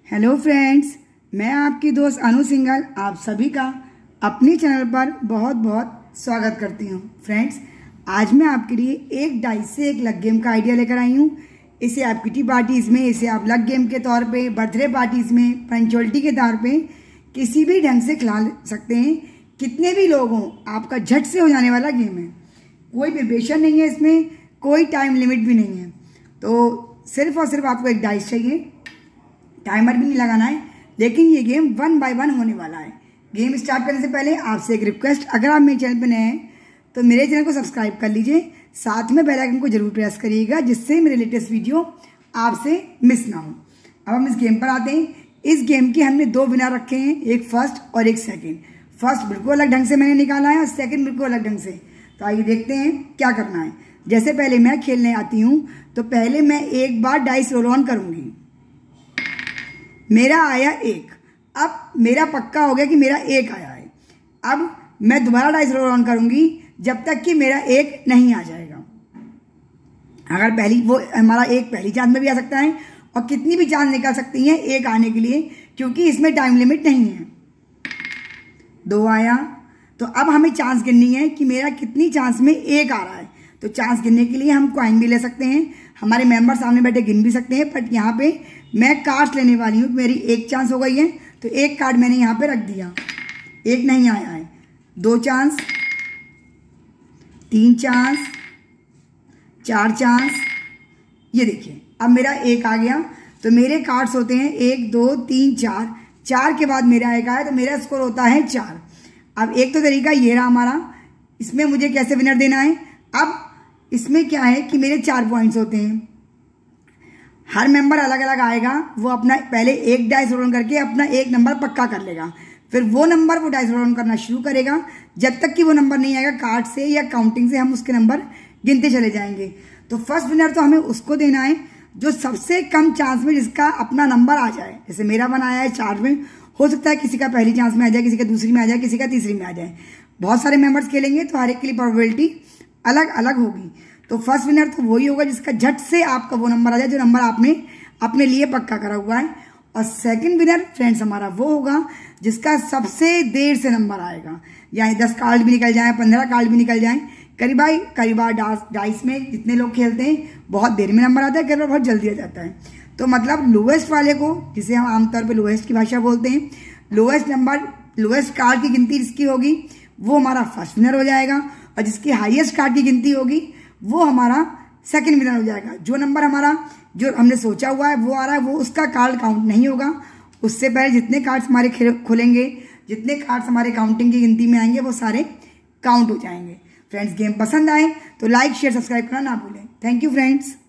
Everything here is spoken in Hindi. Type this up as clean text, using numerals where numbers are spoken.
हेलो फ्रेंड्स, मैं आपकी दोस्त अनु सिंघल आप सभी का अपने चैनल पर बहुत बहुत स्वागत करती हूँ। फ्रेंड्स, आज मैं आपके लिए एक डाइस से एक लक गेम का आइडिया लेकर आई हूँ। इसे आप किटी पार्टीज में, इसे आप लक गेम के तौर पे, बर्थडे पार्टीज में, पंचुअलिटी के तौर पे किसी भी ढंग से खिला सकते हैं। कितने भी लोग हों, आपका झट से हो जाने वाला गेम है। कोई प्रिपरेशन नहीं है इसमें, कोई टाइम लिमिट भी नहीं है। तो सिर्फ और सिर्फ आपको एक डाइस चाहिए, टाइमर भी नहीं लगाना है। लेकिन ये गेम 1 बाय 1 होने वाला है। गेम स्टार्ट करने से पहले आपसे एक रिक्वेस्ट, अगर आप मेरे चैनल पर नए हैं तो मेरे चैनल को सब्सक्राइब कर लीजिए, साथ में बेल आइकन को जरूर प्रेस करिएगा जिससे मेरे लेटेस्ट वीडियो आपसे मिस ना हो। अब हम इस गेम पर आते हैं। इस गेम के हमने 2 विनर रखे हैं, एक फर्स्ट और एक सेकेंड। फर्स्ट बिल्कुल अलग ढंग से मैंने निकाला है और सेकेंड बिल्कुल अलग ढंग से। तो आइए देखते हैं क्या करना है। जैसे पहले मैं खेलने आती हूँ तो पहले मैं एक बार डाइस रोल ऑन करूंगी। मेरा आया 1। अब मेरा पक्का हो गया कि मेरा 1 आया है। अब मैं दोबारा डाइस रोल ऑन करूंगी जब तक कि मेरा 1 नहीं आ जाएगा। अगर वो हमारा 1 पहली चांस में भी आ सकता है और कितनी भी चांस निकल सकती है 1 आने के लिए, क्योंकि इसमें टाइम लिमिट नहीं है। 2 आया, तो अब हमें चांस गिननी है कि मेरा कितनी चांस में 1 आ रहा है। तो चांस गिनने के लिए हम कॉइन भी ले सकते हैं, हमारे मेंबर सामने बैठे गिन भी सकते हैं। बट यहाँ पे मैं कार्ड लेने वाली हूँ। मेरी 1 चांस हो गई है तो 1 कार्ड मैंने यहाँ पे रख दिया। 1 नहीं आया है, 2 चांस, 3 चांस, 4 चांस। ये देखिए अब मेरा 1 आ गया। तो मेरे कार्ड्स होते हैं 1 2 3 4। 4 के बाद मेरा 1 आया तो मेरा स्कोर होता है 4। अब एक तो तरीका ये रहा हमारा, इसमें मुझे कैसे विनर देना है। अब इसमें क्या है कि मेरे 4 पॉइंट्स होते हैं। हर मेंबर अलग अलग आएगा, वो अपना पहले एक डाइस रोल करके अपना 1 नंबर पक्का कर लेगा। फिर वो नंबर वो डाइस रोल करना शुरू करेगा। जब तक कि वो नंबर नहीं आएगा कार्ड से या काउंटिंग से हम उसके नंबर गिनते चले जाएंगे। तो फर्स्ट विनर तो हमें उसको देना है जो सबसे कम चांस में जिसका अपना नंबर आ जाए। जैसे मेरा 1 आया है 4 में, हो सकता है किसी का पहली चांस में आ जाए, किसी का दूसरी में आ जाए, किसी का तीसरी में आ जाए। बहुत सारे मेंबर्स खेलेंगे तो हर एक के लिए प्रोबेबिलिटी अलग अलग होगी। तो फर्स्ट विनर तो वही होगा जिसका झट से आपका वो नंबर आ जाए जो नंबर आपने अपने लिए पक्का करा हुआ है। और सेकंड विनर फ्रेंड्स हमारा वो होगा जिसका सबसे देर से नंबर आएगा। यानी 10 कार्ड भी निकल जाए, 15 कार्ड भी निकल जाए। कई बार डाइस में जितने लोग खेलते हैं बहुत देर में नंबर आता है, कई बार बहुत जल्दी आ जाता है। तो मतलब लोएस्ट वाले को, जिसे हम आमतौर पर लोएस्ट की भाषा बोलते हैं, लोएस्ट कार्ड की गिनती जिसकी होगी वो हमारा फर्स्ट विनर हो जाएगा। और जिसकी हाईएस्ट कार्ड की गिनती होगी वो हमारा सेकंड विनर हो जाएगा। जो नंबर हमारा जो हमने सोचा हुआ है वो आ रहा है, वो उसका कार्ड काउंट नहीं होगा। उससे पहले जितने कार्ड्स हमारे खुलेंगे, जितने कार्ड्स हमारे काउंटिंग की गिनती में आएंगे वो सारे काउंट हो जाएंगे। फ्रेंड्स, गेम पसंद आए तो लाइक शेयर सब्सक्राइब करना ना भूलें। Thank you friends.